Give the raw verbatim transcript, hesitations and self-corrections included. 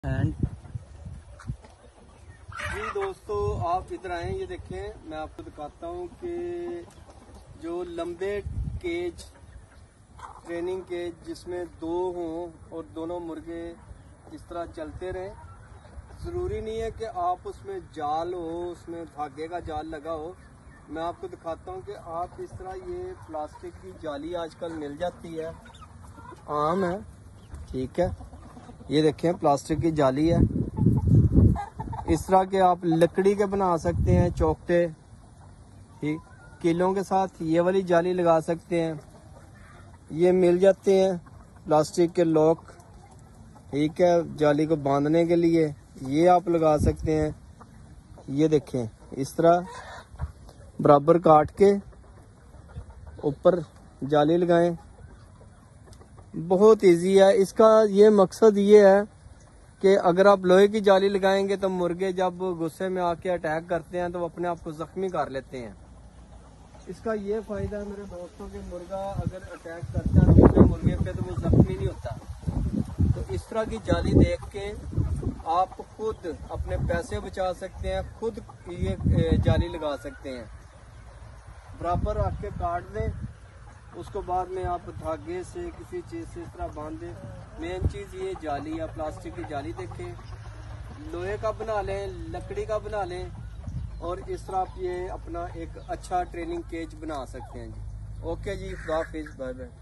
And जी दोस्तों, आप इधर आए, ये देखें, मैं आपको दिखाता हूँ कि जो लंबे केज, ट्रेनिंग केज जिसमें दो हों और दोनों मुर्गे इस तरह चलते रहें। ज़रूरी नहीं है कि आप उसमें जाल हो, उसमें धागे का जाल लगा हो। मैं आपको दिखाता हूँ कि आप इस तरह ये प्लास्टिक की जाली आजकल मिल जाती है, आम है, ठीक है। ये देखें, प्लास्टिक की जाली है। इस तरह के आप लकड़ी के बना सकते हैं चौकटे, ठीक। कीलों के साथ ये वाली जाली लगा सकते हैं। ये मिल जाते हैं प्लास्टिक के लॉक, ठीक है, जाली को बांधने के लिए। ये आप लगा सकते हैं। ये देखें, इस तरह बराबर काट के ऊपर जाली लगाएं। बहुत इजी है। इसका ये मकसद ये है कि अगर आप लोहे की जाली लगाएंगे तो मुर्गे जब गुस्से में आके अटैक करते हैं तो वो अपने आप को जख्मी कर लेते हैं। इसका ये फायदा है मेरे दोस्तों कि मुर्गा अगर अटैक करता है दूसरे मुर्गे पे तो वो जख्मी नहीं होता। तो इस तरह की जाली देख के आप खुद अपने पैसे बचा सकते हैं, खुद ये जाली लगा सकते हैं। बराबर रख के काट दें, उसको बाद में आप धागे से किसी चीज़ से इस तरह बांध दें। मेन चीज़ ये जाली या प्लास्टिक की जाली देखें, लोहे का बना लें, लकड़ी का बना लें, और इस तरह आप ये अपना एक अच्छा ट्रेनिंग केज बना सकते हैं जी। ओके जी, खुदा हाफिज़, बाय बाय।